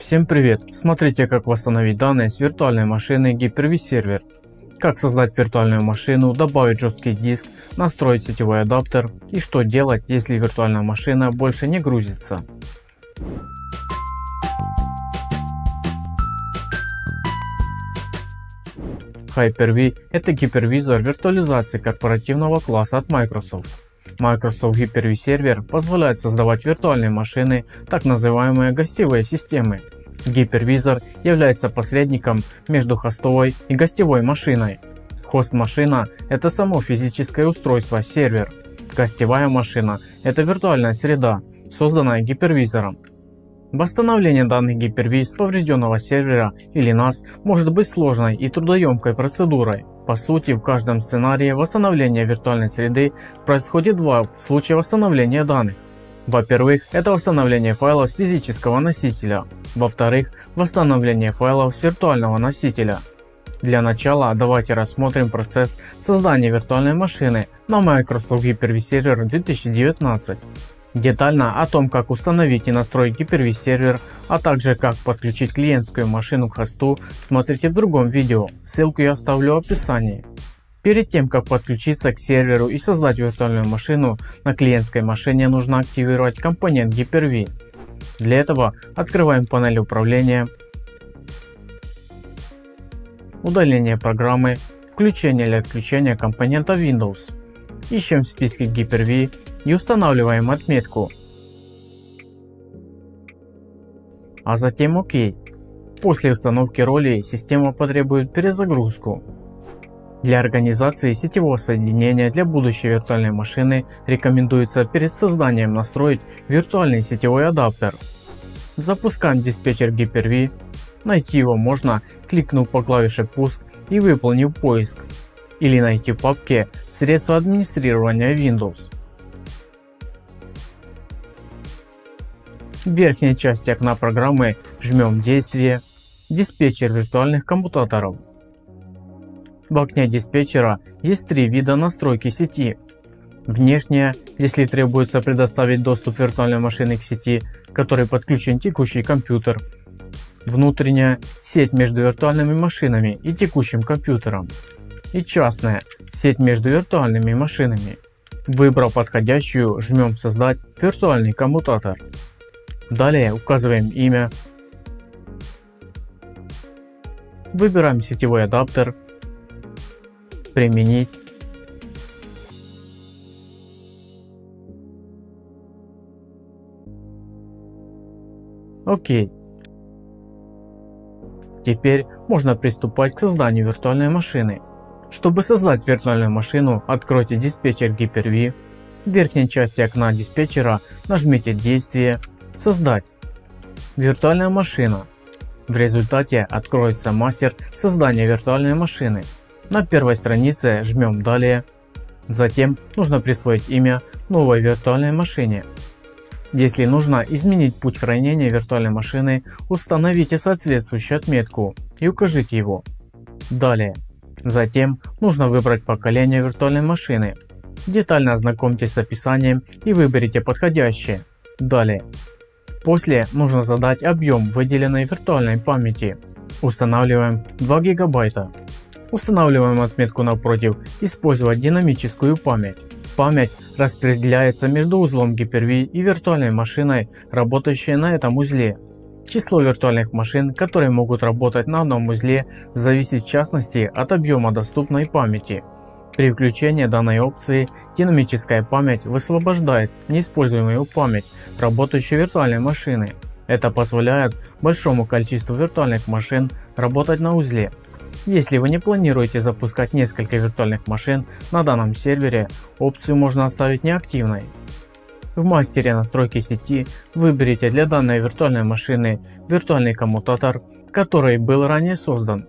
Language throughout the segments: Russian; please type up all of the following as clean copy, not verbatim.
Всем привет! Смотрите, как восстановить данные с виртуальной машины Hyper-V сервер. Как создать виртуальную машину, добавить жесткий диск, настроить сетевой адаптер и что делать, если виртуальная машина больше не грузится. Hyper-V – это гипервизор виртуализации корпоративного класса от Microsoft. Microsoft Hyper-V сервер позволяет создавать виртуальные машины, так называемые гостевые системы. Гипервизор является посредником между хостовой и гостевой машиной. Хост-машина – это само физическое устройство, сервер. Гостевая машина – это виртуальная среда, созданная гипервизором. Восстановление данных Hyper-V с поврежденного сервера или NAS может быть сложной и трудоемкой процедурой. По сути, в каждом сценарии восстановления виртуальной среды происходит два случая восстановления данных. Во-первых, это восстановление файлов с физического носителя. Во-вторых, восстановление файлов с виртуального носителя. Для начала давайте рассмотрим процесс создания виртуальной машины на Microsoft Hyper-V Server 2019. Детально о том, как установить и настроить Hyper-V сервер, а также как подключить клиентскую машину к хосту, смотрите в другом видео, ссылку я оставлю в описании. Перед тем, как подключиться к серверу и создать виртуальную машину, на клиентской машине нужно активировать компонент Hyper-V. Для этого открываем панель управления, удаление программы, включение или отключение компонента Windows. Ищем в списке Hyper-V и устанавливаем отметку, а затем ОК. После установки роли система потребует перезагрузку. Для организации сетевого соединения для будущей виртуальной машины рекомендуется перед созданием настроить виртуальный сетевой адаптер. Запускаем диспетчер Hyper-V. Найти его можно, кликнув по клавише «Пуск» и выполнив поиск, или найти в папке «Средства администрирования Windows». В верхней части окна программы жмем «Действие», «Диспетчер виртуальных коммутаторов». В окне диспетчера есть три вида настройки сети. Внешняя, если требуется предоставить доступ виртуальной машины к сети, к которой подключен текущий компьютер. Внутренняя, сеть между виртуальными машинами и текущим компьютером. И частная, сеть между виртуальными машинами. Выбрав подходящую, жмем «Создать виртуальный коммутатор». Далее указываем имя. Выбираем сетевой адаптер. Применить. ОК. Теперь можно приступать к созданию виртуальной машины. Чтобы создать виртуальную машину, откройте диспетчер Hyper-V. В верхней части окна диспетчера нажмите «Действие», «Создать». Виртуальная машина. В результате откроется мастер создания виртуальной машины. На первой странице жмем «Далее». Затем нужно присвоить имя новой виртуальной машине. Если нужно изменить путь хранения виртуальной машины, установите соответствующую отметку и укажите его. Далее. Затем нужно выбрать поколение виртуальной машины. Детально ознакомьтесь с описанием и выберите подходящее. Далее. После нужно задать объем выделенной виртуальной памяти. Устанавливаем 2 гигабайта. Устанавливаем отметку напротив «Использовать динамическую память». Память распределяется между узлом Hyper-V и виртуальной машиной, работающей на этом узле. Число виртуальных машин, которые могут работать на одном узле, зависит в частности от объема доступной памяти. При включении данной опции динамическая память высвобождает неиспользуемую память работающей виртуальной машины. Это позволяет большому количеству виртуальных машин работать на узле. Если вы не планируете запускать несколько виртуальных машин на данном сервере, опцию можно оставить неактивной. В мастере настройки сети выберите для данной виртуальной машины виртуальный коммутатор, который был ранее создан.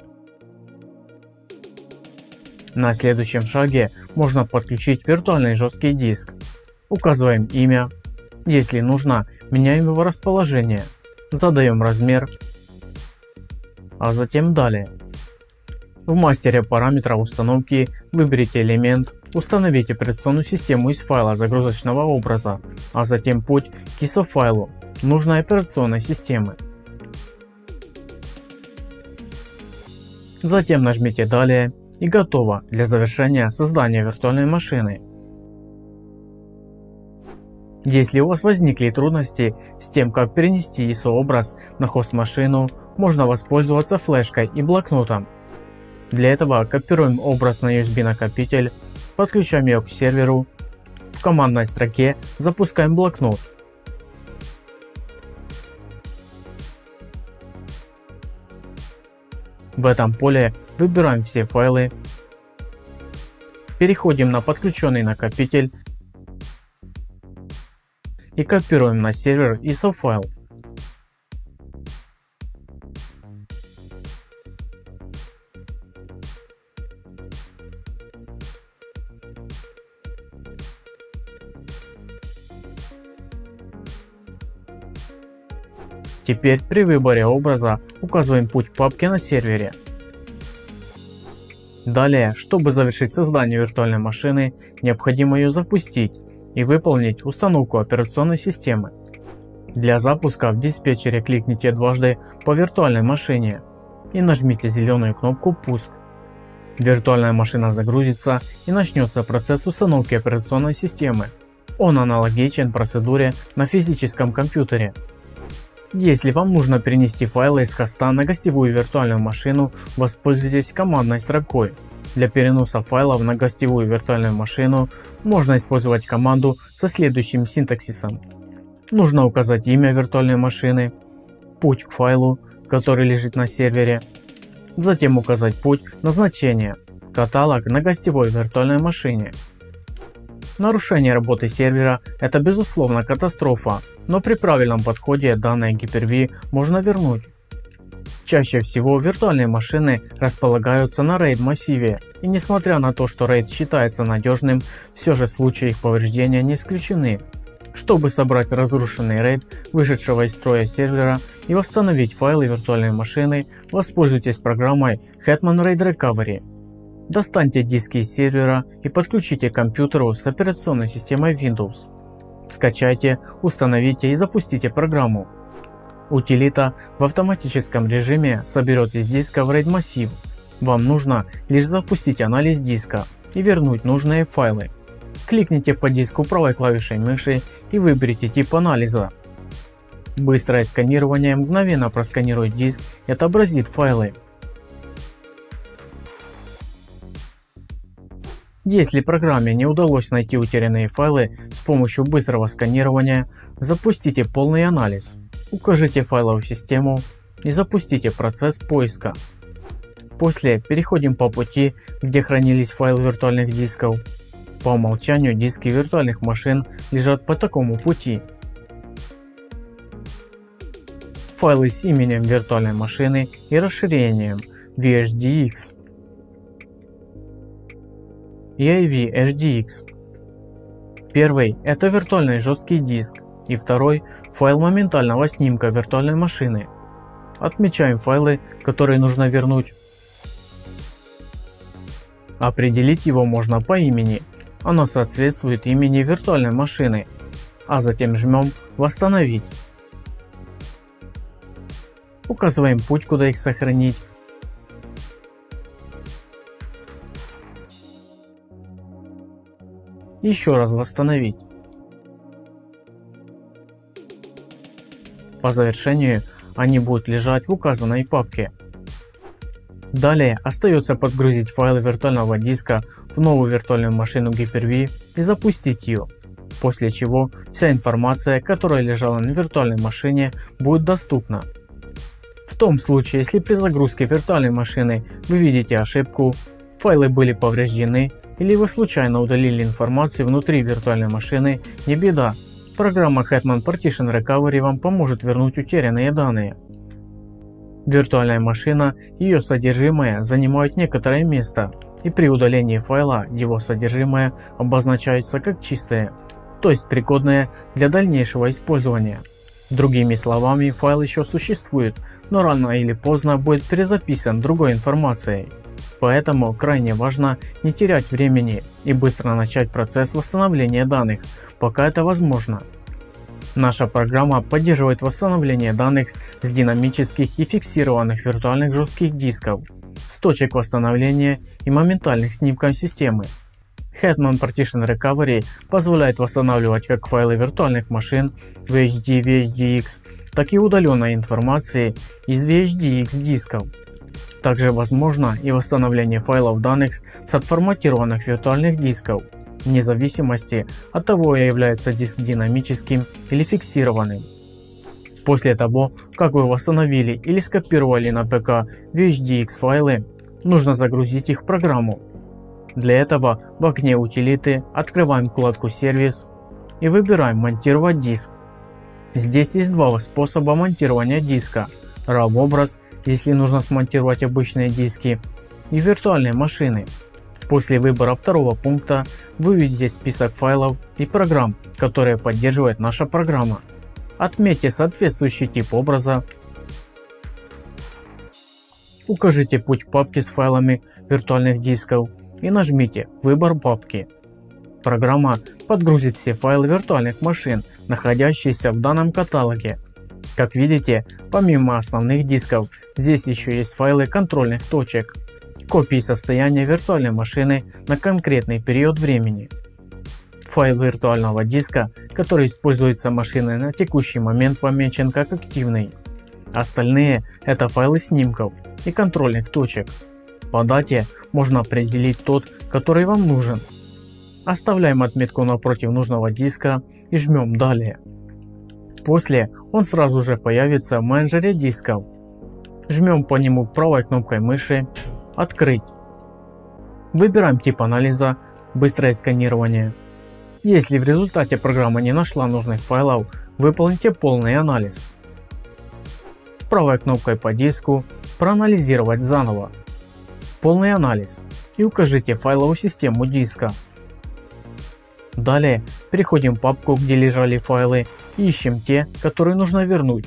На следующем шаге можно подключить виртуальный жесткий диск. Указываем имя. Если нужно, меняем его расположение. Задаем размер, а затем далее. В мастере параметров установки выберите элемент, установите операционную систему из файла загрузочного образа, а затем путь к ISO файлу нужной операционной системы. Затем нажмите «Далее» и готово для завершения создания виртуальной машины. Если у вас возникли трудности с тем, как перенести ISO-образ на хост-машину, можно воспользоваться флешкой и блокнотом. Для этого копируем образ на USB накопитель, подключаем его к серверу, в командной строке запускаем блокнот. В этом поле выбираем все файлы, переходим на подключенный накопитель и копируем на сервер ISO файл. Теперь при выборе образа указываем путь к папке на сервере. Далее, чтобы завершить создание виртуальной машины, необходимо ее запустить и выполнить установку операционной системы. Для запуска в диспетчере кликните дважды по виртуальной машине и нажмите зеленую кнопку «Пуск». Виртуальная машина загрузится и начнется процесс установки операционной системы. Он аналогичен процедуре на физическом компьютере. Если вам нужно перенести файлы из хоста на гостевую виртуальную машину, воспользуйтесь командной строкой. Для переноса файлов на гостевую виртуальную машину можно использовать команду со следующим синтаксисом. Нужно указать имя виртуальной машины, путь к файлу, который лежит на сервере, затем указать путь назначения, каталог на гостевой виртуальной машине. Нарушение работы сервера – это безусловно катастрофа, но при правильном подходе данные Hyper-V можно вернуть. Чаще всего виртуальные машины располагаются на RAID массиве, и несмотря на то, что RAID считается надежным, все же случаи их повреждения не исключены. Чтобы собрать разрушенный RAID вышедшего из строя сервера и восстановить файлы виртуальной машины, воспользуйтесь программой Hetman RAID Recovery. Достаньте диски из сервера и подключите к компьютеру с операционной системой Windows. Скачайте, установите и запустите программу. Утилита в автоматическом режиме соберет из диска RAID массив. Вам нужно лишь запустить анализ диска и вернуть нужные файлы. Кликните по диску правой клавишей мыши и выберите тип анализа. Быстрое сканирование мгновенно просканирует диск и отобразит файлы. Если программе не удалось найти утерянные файлы с помощью быстрого сканирования, запустите полный анализ, укажите файловую систему и запустите процесс поиска. После переходим по пути, где хранились файлы виртуальных дисков. По умолчанию диски виртуальных машин лежат по такому пути. Файлы с именем виртуальной машины и расширением VHDX и IVHDX. Первый – это виртуальный жесткий диск, и второй – файл моментального снимка виртуальной машины. Отмечаем файлы, которые нужно вернуть. Определить его можно по имени, оно соответствует имени виртуальной машины, а затем жмем «Восстановить». Указываем путь, куда их сохранить. Еще раз восстановить. По завершению они будут лежать в указанной папке. Далее остается подгрузить файлы виртуального диска в новую виртуальную машину Hyper-V и запустить ее, после чего вся информация, которая лежала на виртуальной машине, будет доступна. В том случае, если при загрузке виртуальной машины вы видите ошибку, файлы были повреждены или вы случайно удалили информацию внутри виртуальной машины, не беда. Программа Hetman Partition Recovery вам поможет вернуть утерянные данные. Виртуальная машина и ее содержимое занимают некоторое место, и при удалении файла его содержимое обозначается как чистое, то есть пригодное для дальнейшего использования. Другими словами, файл еще существует, но рано или поздно будет перезаписан другой информацией. Поэтому крайне важно не терять времени и быстро начать процесс восстановления данных, пока это возможно. Наша программа поддерживает восстановление данных с динамических и фиксированных виртуальных жестких дисков. с точек восстановления и моментальных снимков системы. Hetman Partition Recovery позволяет восстанавливать как файлы виртуальных машин VHD, VHDX, так и удаленной информации из VHDX дисков. Также возможно и восстановление файлов данных с отформатированных виртуальных дисков, вне зависимости от того, является диск динамическим или фиксированным. После того, как вы восстановили или скопировали на ПК VHDX файлы, нужно загрузить их в программу. Для этого в окне утилиты открываем вкладку «Сервис» и выбираем «Монтировать диск». Здесь есть два способа монтирования диска: RAW-образ, если нужно смонтировать обычные диски, и виртуальные машины. После выбора второго пункта вы увидите список файлов и программ, которые поддерживает наша программа. Отметьте соответствующий тип образа, укажите путь папки с файлами виртуальных дисков и нажмите «Выбор папки». Программа подгрузит все файлы виртуальных машин, находящиеся в данном каталоге. Как видите, помимо основных дисков, здесь еще есть файлы контрольных точек, копии состояния виртуальной машины на конкретный период времени. Файл виртуального диска, который используется машиной на текущий момент, помечен как активный. Остальные — это файлы снимков и контрольных точек. По дате можно определить тот, который вам нужен. Оставляем отметку напротив нужного диска и жмем «Далее». После он сразу же появится в менеджере дисков. Жмем по нему правой кнопкой мыши «Открыть». Выбираем тип анализа «Быстрое сканирование». Если в результате программа не нашла нужных файлов, выполните полный анализ. Правой кнопкой по диску «Проанализировать заново». Полный анализ и укажите файловую систему диска. Далее переходим в папку, где лежали файлы, и ищем те, которые нужно вернуть.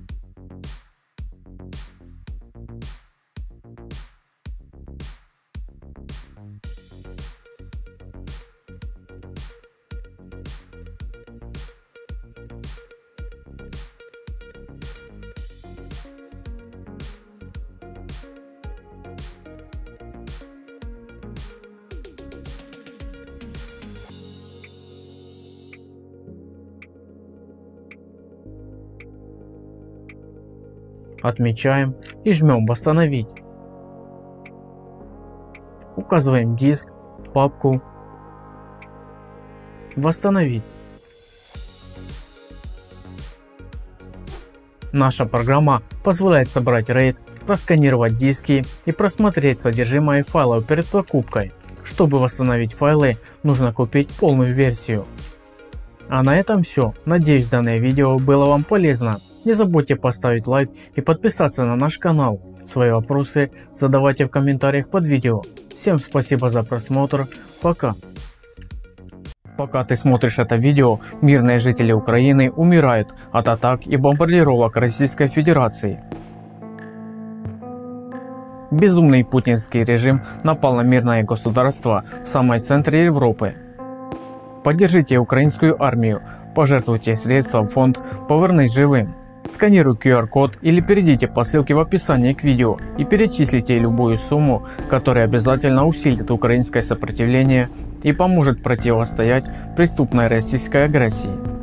Отмечаем и жмем «Восстановить». Указываем диск, папку, «Восстановить». Наша программа позволяет собрать RAID, просканировать диски и просмотреть содержимое файлов перед покупкой. Чтобы восстановить файлы, нужно купить полную версию. А на этом все. Надеюсь, данное видео было вам полезно. Не забудьте поставить лайк и подписаться на наш канал. Свои вопросы задавайте в комментариях под видео. Всем спасибо за просмотр. Пока. Пока ты смотришь это видео, мирные жители Украины умирают от атак и бомбардировок Российской Федерации. Безумный путинский режим напал на мирное государство в самом центре Европы. Поддержите украинскую армию, пожертвуйте средства в фонд «Повернись живым». Сканируйте QR-код или перейдите по ссылке в описании к видео и перечислите любую сумму, которая обязательно усилит украинское сопротивление и поможет противостоять преступной российской агрессии.